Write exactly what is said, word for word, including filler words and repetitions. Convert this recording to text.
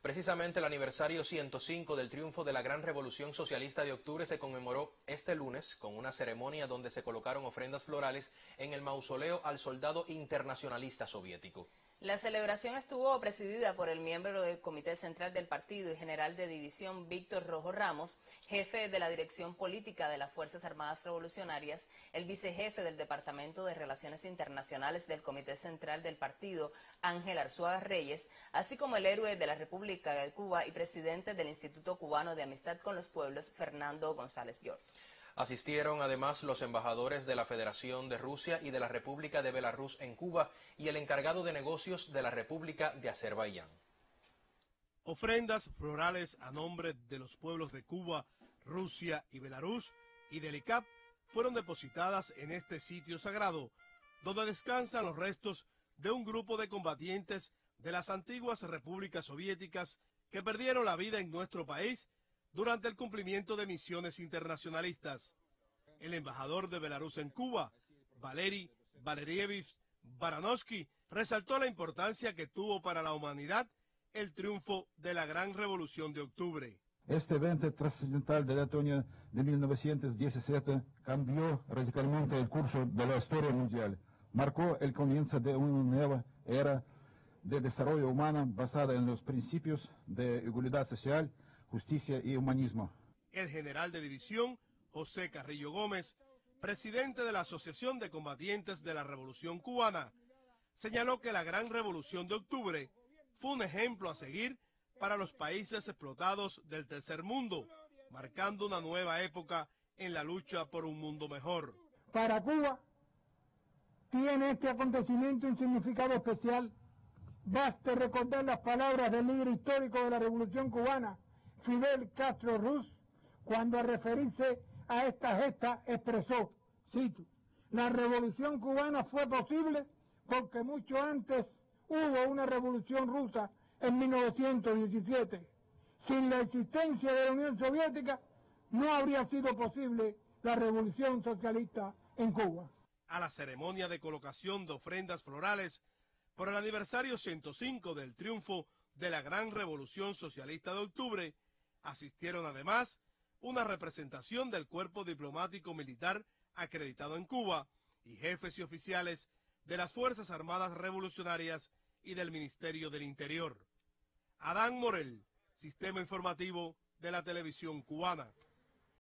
Precisamente el aniversario ciento cinco del triunfo de la Gran Revolución Socialista de Octubre se conmemoró este lunes con una ceremonia donde se colocaron ofrendas florales en el mausoleo al soldado internacionalista soviético. La celebración estuvo presidida por el miembro del Comité Central del Partido y General de División Víctor Rojo Ramos, jefe de la Dirección Política de las Fuerzas Armadas Revolucionarias, el vicejefe del Departamento de Relaciones Internacionales del Comité Central del Partido, Ángel Arzuaga Reyes, así como el héroe de la República de Cuba y presidente del Instituto Cubano de Amistad con los Pueblos, Fernando González York. Asistieron además los embajadores de la Federación de Rusia y de la República de Belarus en Cuba y el encargado de negocios de la República de Azerbaiyán. Ofrendas florales a nombre de los pueblos de Cuba, Rusia y Belarus y del I C A P fueron depositadas en este sitio sagrado, donde descansan los restos de un grupo de combatientes de las antiguas repúblicas soviéticas que perdieron la vida en nuestro país durante el cumplimiento de misiones internacionalistas. El embajador de Belarus en Cuba, Valery Valerievich Baranovsky, resaltó la importancia que tuvo para la humanidad el triunfo de la Gran Revolución de Octubre. Este evento trascendental del otoño de mil novecientos diecisiete cambió radicalmente el curso de la historia mundial. Marcó el comienzo de una nueva era de desarrollo humano basada en los principios de igualdad social, justicia y humanismo. El general de división, José Carrillo Gómez, presidente de la Asociación de Combatientes de la Revolución Cubana, señaló que la Gran Revolución de Octubre fue un ejemplo a seguir para los países explotados del tercer mundo, marcando una nueva época en la lucha por un mundo mejor. Para Cuba tiene este acontecimiento un significado especial. Basta recordar las palabras del líder histórico de la Revolución Cubana, Fidel Castro Ruz, cuando al referirse a esta gesta expresó, cito, la revolución cubana fue posible porque mucho antes hubo una revolución rusa en mil novecientos diecisiete. Sin la existencia de la Unión Soviética no habría sido posible la revolución socialista en Cuba. A la ceremonia de colocación de ofrendas florales por el aniversario ciento cinco del triunfo de la Gran Revolución Socialista de Octubre, asistieron además una representación del Cuerpo Diplomático Militar acreditado en Cuba y jefes y oficiales de las Fuerzas Armadas Revolucionarias y del Ministerio del Interior. Adán Morel, Sistema Informativo de la Televisión Cubana.